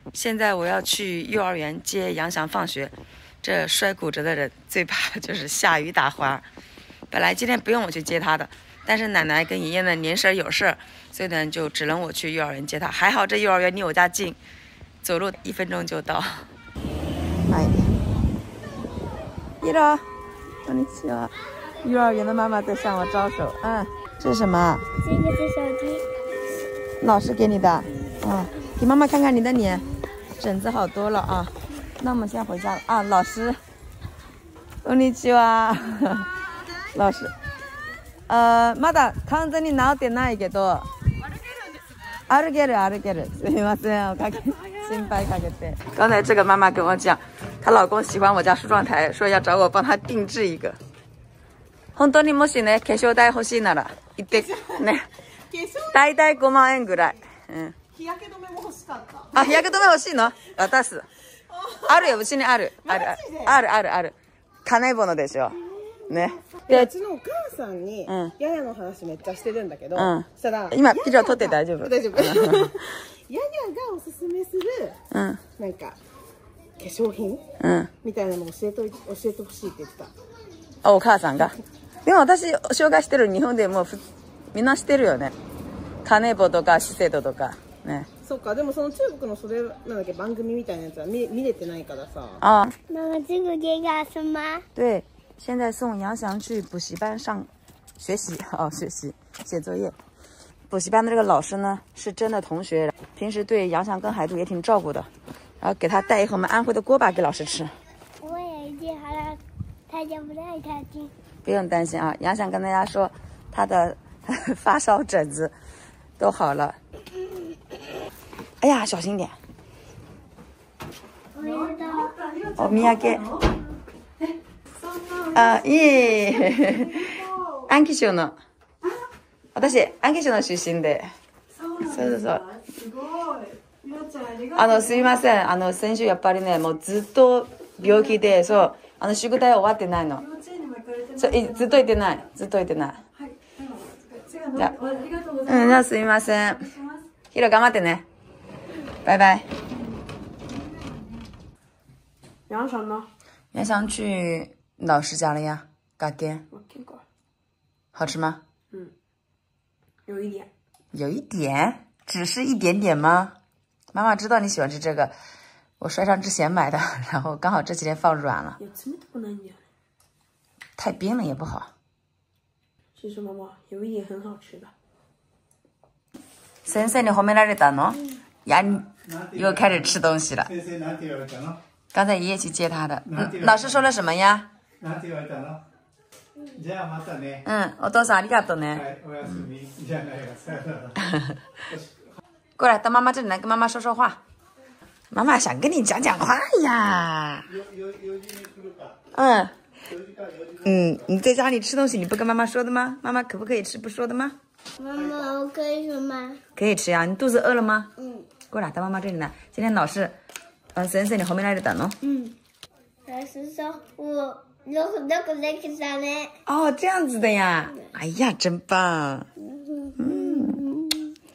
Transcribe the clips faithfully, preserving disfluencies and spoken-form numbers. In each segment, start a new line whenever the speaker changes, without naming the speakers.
现在我要去幼儿园接杨翔放学。这摔骨折的人最怕的就是下雨打滑。本来今天不用我去接他的，但是奶奶跟爷爷呢年婶有事儿，所以呢就只能我去幼儿园接他。还好这幼儿园离我家近，走路一分钟就到。哎，一楼，こんにちは。幼儿园的妈妈在向我招手。嗯，这是什么？
这个是手机。
老师给你的。啊，给妈妈看看你的脸，疹子好多了啊。那我们先回家了啊，老师。こんにちは。老师。呃，まだ完全に治ってないけど。歩ける歩ける。すみません，我かけ心配かけて。刚才这个妈妈跟我讲，她老公喜欢我家梳妆台，说要找我帮她定制一个。本当にもしね化粧台欲しいなら言ってね。だいたいごまんえんぐらい。うん。
日焼け止めも欲しかった。
あ、日焼け止め欲しいの？渡す。あるよ、うちにある。ある、ある、ある、ある。金物でしょ。ね。
で、うちのお母さんに、ヤヤの話めっちゃしてるんだけど、そしたら、
今、ビデオ撮って大丈夫？
大丈夫。ヤヤがおすすめする、なんか、化粧品みたいなの教えと、教えてほしいって言ってた。
あ、お母さんが。でも私、紹介してる日本でもう、みんな知ってるよね。金棒とか、資生堂とか。ね。
そうか、でもその中国のそれなんだっけ番組みたいなやつは見見れてないからさ。
啊。
妈妈，这个给干什么？
对，现在送杨翔去补习班上学习哦，学习写作业。补习班的这个老师呢，是真的同学，平时对杨翔跟海度也挺照顾的，然后给他带一盒我们安徽的锅巴给老师吃。
我也已经好了，他就不太开心。
不用担心啊，杨翔跟大家说，他的发烧疹子都好了。哎呀，小心点！お土産。あ、いえ。安徽省の。私、安徽省の出身で。そうそうそう。あの、すみません。あの、先週やっぱりね、もうずっと病気で、そう、あの、宿題終わってないの。そう、ずっと行ってない。ずっと行ってない。じゃあ、うん、じゃあすみません。ヒロ頑張ってね。拜拜。
杨翔呢？
杨翔去老师家了呀，嘎根。
我听过。
好吃吗？
嗯，有一点。
有一点，只是一点点吗？妈妈知道你喜欢吃这个，我摔伤之前买的，然后刚好这几天放软了。太冰了也不好。
其实妈妈有一点很好吃的。
先生に褒められたの？呀，你又开始吃东西了。刚才爷爷去接他的，嗯，老师说了什么呀？嗯，お父さんありがとうね。过来到妈妈这里来跟妈妈说说话。妈妈想跟你讲讲话呀。嗯嗯，你在家里吃东西你不跟妈妈说的吗？妈妈可不可以吃不说的吗？
妈妈，我可以说吗？
可以吃呀，你肚子饿了吗？
嗯。
过来到妈妈这里来。今天老师，嗯，先生你后面来着等哦。
嗯。老师说我有很多个雷克萨呢。
哦，这样子的呀。哎呀，真棒。嗯。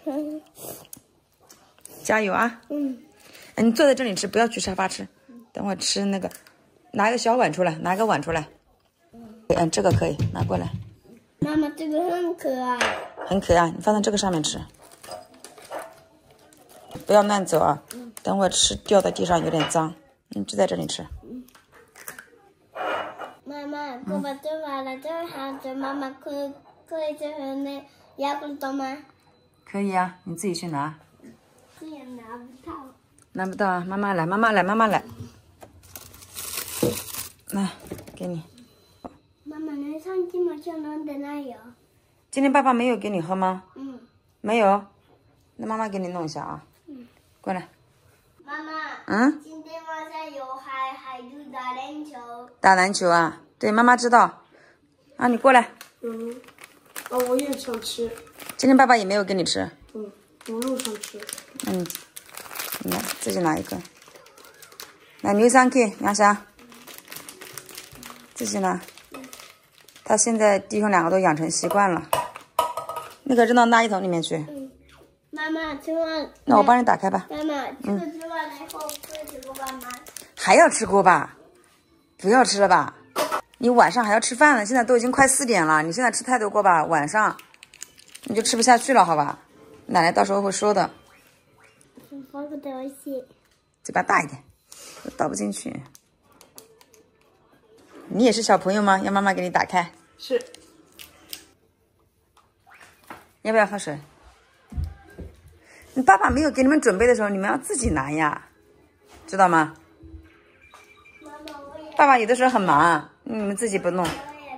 加油啊。
嗯。
哎，你坐在这里吃，不要去沙发吃。等会吃那个，拿一个小碗出来，拿一个碗出来。嗯，这个可以拿过来。
妈妈，这个很可爱。
很可爱，你放在这个上面吃。不要乱走啊！等会吃掉在地上有点脏，你就在这里吃。
妈妈，爸爸做完了，这孩子妈妈可可以去喝那牙膏多吗？
可以啊，你自己去拿。
这也拿不到。
拿不到啊，妈妈来，妈妈来，妈妈来。来，给你。
妈妈，你上期没吃能的奶油？
今天爸爸没有给你喝吗？
嗯。
没有，那妈妈给你弄一下啊。
嗯。
过来。
妈妈。
嗯。
今天晚上有海海度打篮球。打
篮球啊？对，妈妈知道。啊，你过来。
嗯。哦，我也想吃。
今天爸爸也没有给你吃。
嗯，我又想吃。
那你，你来自己拿一个。来，牛三 K， 杨翔，自己拿。他现在弟兄两个都养成习惯了。那个扔到垃圾桶里面去。
嗯。妈妈，吃完。
那我帮你打开吧。
妈妈，这个吃完完了以后不会吃锅巴吗？
还要吃锅巴？不要吃了吧？你晚上还要吃饭呢，现在都已经快四点了，你现在吃太多锅巴，晚上你就吃不下去了，好吧？奶奶到时候会说的。
放个东西。
嘴巴大一点，倒不进去。你也是小朋友吗？要妈妈给你打开。
是。
要不要喝水？你爸爸没有给你们准备的时候，你们要自己拿呀，知道吗？爸爸有的时候很忙，你们自己不弄。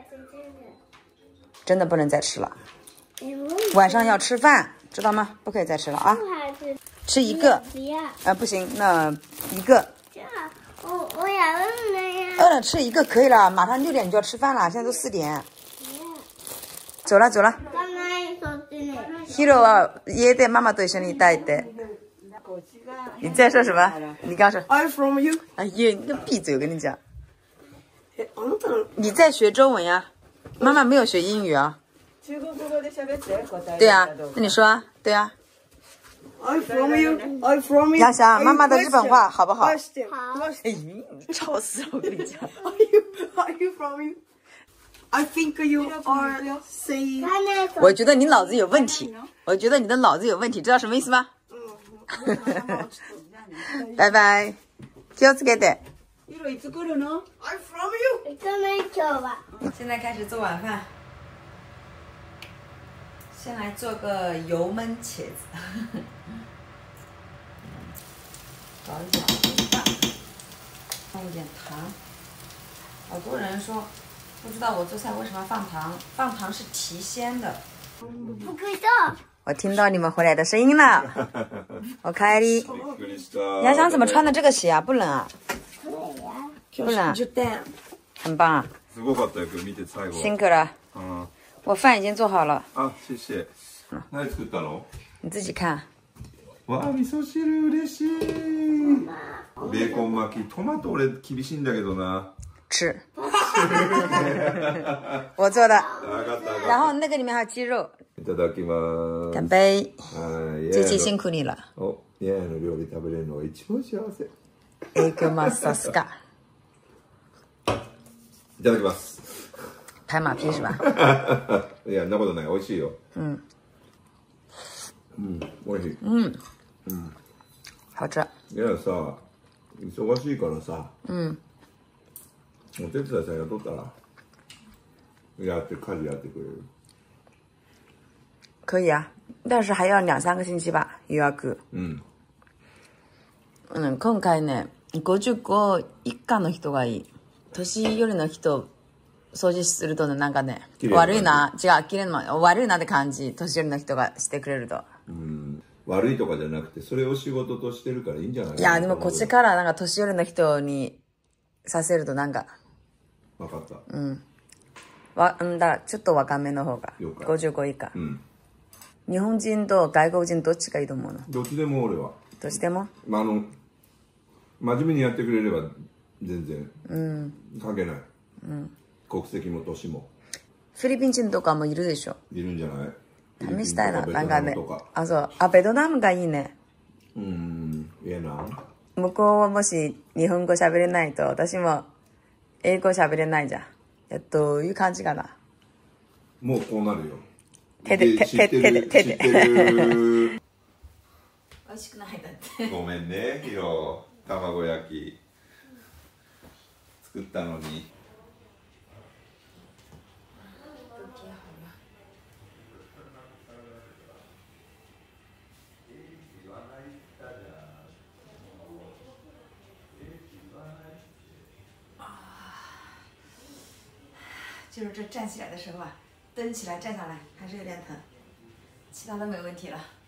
真的不能再吃了，晚上要吃饭，知道吗？不可以再吃了啊！吃一个。
不要。
啊，不行，那一个。
这样，我我也饿了呀。
饿了吃一个可以了，马上六点就要吃饭了，现在都四点。走了走了。Hiro は家でママと一緒にいたいって。你在说什么？你刚说
I'm from you。
哎呀，你个闭嘴！我跟你讲，
え、あなたの
你在学中文呀？妈妈没有学英语啊。
中国語で喋って答え。
对啊，那你说啊？对啊。
I'm from you. I'm from you.
想想妈妈的日本话好不好？
好。
哎，吵死了！我跟你讲。
Are you Are you from you? I think you are saying.
我觉得你脑子有问题，我觉得你的脑子有问题，知道什么意思吗？拜拜，気をつけて。
Hiroいつ来るの？ I'm from you.
行かない今日は。
现在开始做晚饭，先来做个油焖茄子，搞一点鸡蛋，放一点糖。好多人说不知道我做菜为什么放糖，放糖是提鲜的。
不知道。
我听到你们回来的声音了。我开哩。你还想怎么穿的这个鞋啊？不冷啊？不冷、啊。很棒啊！
すごかったよ、見て最後。
辛苦了。
嗯。
我饭已经做好了。
あ、谢谢。何作ったの？
你自己看。
わあ、味噌汁嬉しい。ベーコン巻き、トマト俺厳しいんだけどな。
吃。我做的。
分かった分かった。
然后那个里面还有鸡肉。
いただきます。
干杯。
はい。
这期辛苦你了。
お、イヤの料理食べれるのが一番幸せ。
エクマサスカ。
いただきます。
拍马屁是吧？
いや、そんなことない。美味しいよ。
うん。
うん、美味しい。
うん。
うん。
好吃。
いやさ、忙しいからさ。
うん。
お手伝いさん雇ったら、やって家事やってくれる。
可以啊，但是还要两三个星期吧，予約。
うん。
うん、今回ね、ごじゅうご以下の人がいい。年寄りの人、掃除するとね、なんかね、悪いな、違う、綺麗な、悪いなって感じ、年寄りの人がしてくれると。
うん。悪いとかじゃなくて、それを仕事としてるからいいんじゃない？
いや、でもこっちからなんか年寄りの人にさせるとなんか。
分かった。
うん。わ、うんだからちょっと若めの方が。ごじゅうご以下。
うん。
日本人と外国人どっちがいいと思うの？
どっちでも俺は。
どっちでも？
まあ、あの、真面目にやってくれれば全然関係ない。うん。国籍も年も。
フィリピン人とかもいるでしょ？
いるんじゃない？
試したいな、なんかね。あ、そう。あ、ベトナムがいいね。
うん、いいな。
向こうもし日本語喋れないと、私も英語喋れないじゃん。えっと、どういう感じかな。
もうこうなるよ。
手で、手で、手で、手で。美味しくないだって。
ごめんね、ヒロ。卵焼き作ったのに。
就是这站起来的时候啊，蹬起来站上来还是有点疼，其他都没问题了。